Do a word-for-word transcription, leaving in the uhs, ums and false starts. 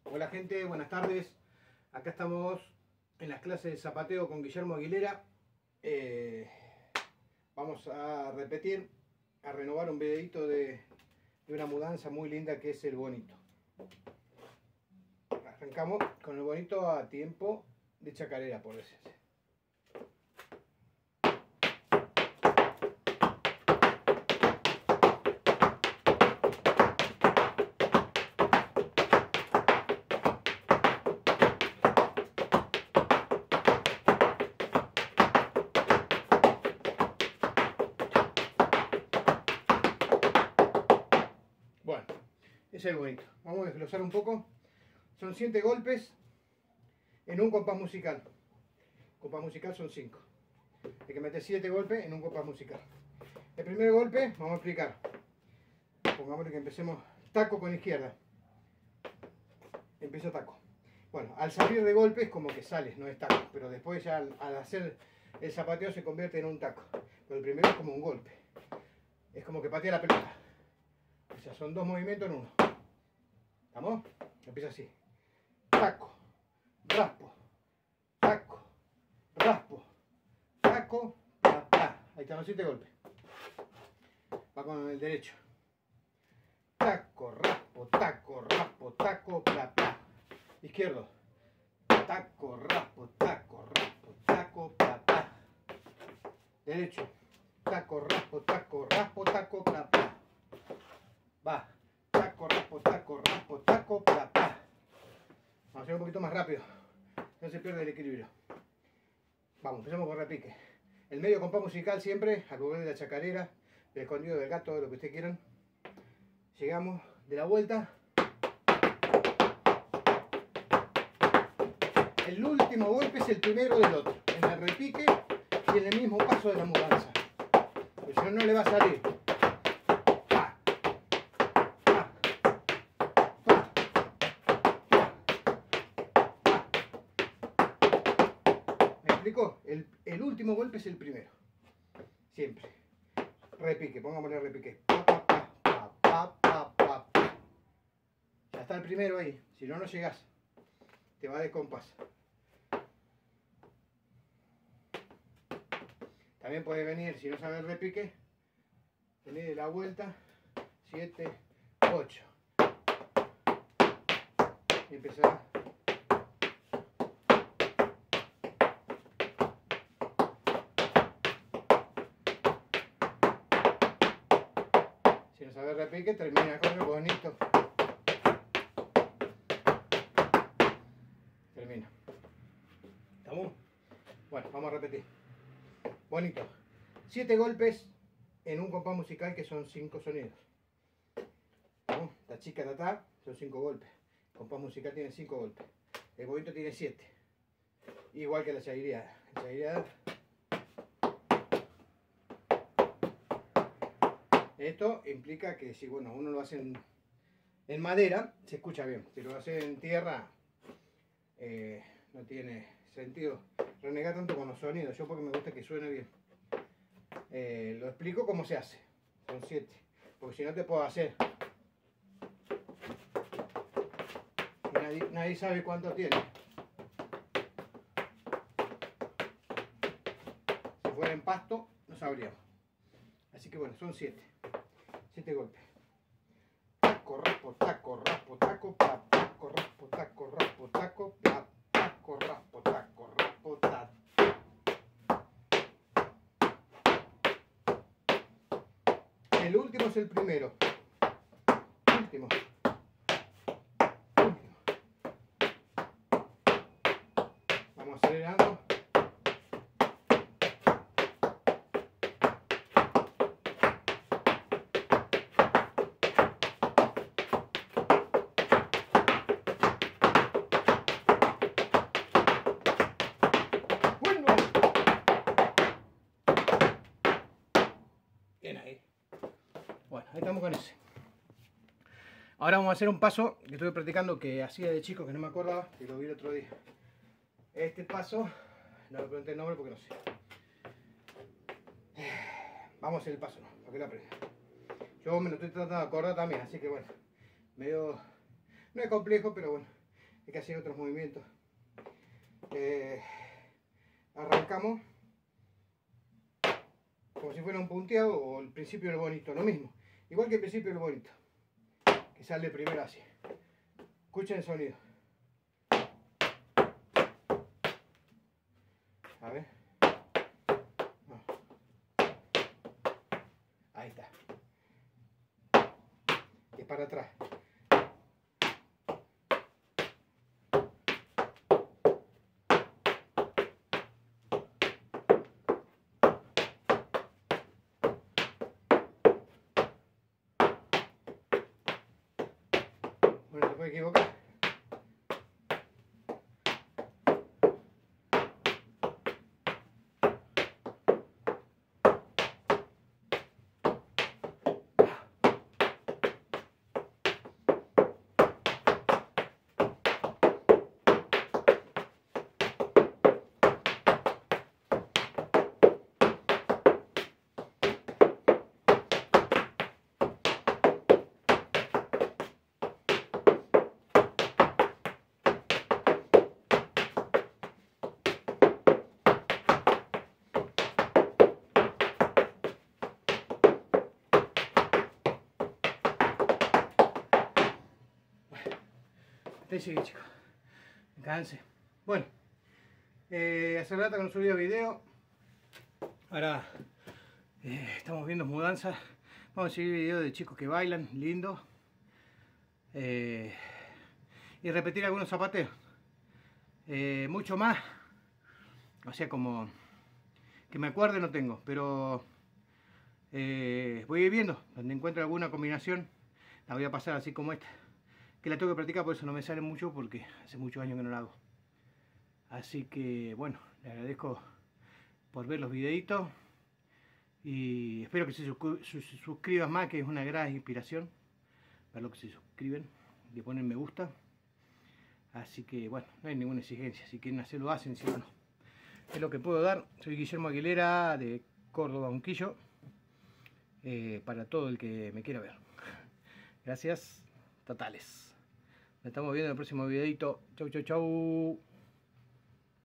Hola gente, buenas tardes. Acá estamos en las clases de zapateo con Guillermo Aguilera. Eh, vamos a repetir, a renovar un videito de, de una mudanza muy linda que es el bonito. Arrancamos con el bonito a tiempo de chacarera, por decirse. Bueno, ese es el bonito. Vamos a desglosar un poco. Son siete golpes en un compás musical. Compás musical son cinco. Hay que meter siete golpes en un compás musical. El primer golpe, vamos a explicar. Pongámosle que empecemos taco con izquierda. Empiezo taco. Bueno, al salir de golpe es como que sales, no es taco. Pero después ya al, al hacer el zapateo se convierte en un taco. Pero el primero es como un golpe. Es como que patea la pelota. O sea, son dos movimientos en uno. ¿Estamos? Empieza así. Taco, raspo, taco, raspo, taco, pla, pla. Ahí están los siete golpes. Va con el derecho. Taco, raspo, taco, raspo, taco, pla, pla. Izquierdo. Taco, raspo, taco, raspo, taco, pla, pla. Derecho. Taco, raspo, taco, raspo, taco, pla, pla. Va. Taco, raspo, taco, raspo, taco, pla, pla. Vamos a hacer un poquito más rápido. No se pierde el equilibrio. Vamos, empezamos con repique. El medio compás musical siempre, al volver de la chacarera, del escondido del gato, de lo que ustedes quieran. Llegamos de la vuelta. El último golpe es el primero del otro. En el repique y en el mismo paso de la mudanza. Porque si no, no le va a salir. El, el último golpe es el primero. Siempre. Repique, pongámosle repique. Pa, pa, pa, pa, pa, pa, pa. Ya está el primero ahí. Si no, no llegás. Te va de compás. También puede venir, si no sabes el repique, venir de la vuelta. siete, ocho. Y empezar. Si no sabes repique, termina con el bonito. Termina. ¿Estamos? Bueno, vamos a repetir. Bonito. Siete golpes en un compás musical que son cinco sonidos. ¿Estamos? La chica tatá son cinco golpes. El compás musical tiene cinco golpes. El bonito tiene siete. Igual que la chairiada. La chairiada. Esto implica que si bueno, uno lo hace en, en madera, se escucha bien. Si lo hace en tierra, eh, no tiene sentido renegar tanto con los sonidos. Yo porque me gusta que suene bien. Eh, lo explico cómo se hace. Son siete. Porque si no te puedo hacer. Y nadie, nadie sabe cuánto tiene. Si fuera en pasto, no sabríamos. Así que bueno, son siete. siete golpes. Taco, raspo, taco, raspo, taco, pla, taco, raspo, taco, raspo, taco, pla, taco, raspo, taco, raspo, taco. El último es el primero. Último. Último. Vamos acelerando. Bien ahí. Bueno, ahí estamos con ese. Ahora vamos a hacer un paso que estuve practicando que hacía de chico, que no me acordaba, y lo vi el otro día. Este paso, no me pregunté el nombre porque no sé. Vamos a hacer el paso, ¿no? Para que lo aprenda. Yo me lo estoy tratando de acordar también, así que bueno. Medio... no es complejo, pero bueno. hay que hacer otros movimientos. Eh, arrancamos como si fuera un punteado o el principio del bonito, lo mismo, igual que el principio del bonito, que sale primero así. Escuchen el sonido. A ver. No. Ahí está. Y para atrás. Bueno, se puede equivocar. Ahí sigue, chicos. Me canse. Bueno, eh, hace rato que no subía video. Ahora eh, estamos viendo mudanzas. Vamos a seguir videos de chicos que bailan, lindo. Eh, y repetir algunos zapateos. Eh, mucho más. O sea, como que me acuerde no tengo, pero eh, voy a ir viendo. Donde encuentre alguna combinación, la voy a pasar así como esta. Que la tengo que practicar, por eso no me sale mucho, porque hace muchos años que no la hago. Así que bueno, le agradezco por ver los videitos y espero que se, suscri se suscriban más, que es una gran inspiración ver lo que se suscriben y ponen me gusta. Así que bueno, no hay ninguna exigencia, si quieren hacerlo hacen, si no, no. Es lo que puedo dar. Soy Guillermo Aguilera de Córdoba, Unquillo, eh, para todo el que me quiera ver. Gracias totales. Nos estamos viendo en el próximo videito. Chau, chau, chau.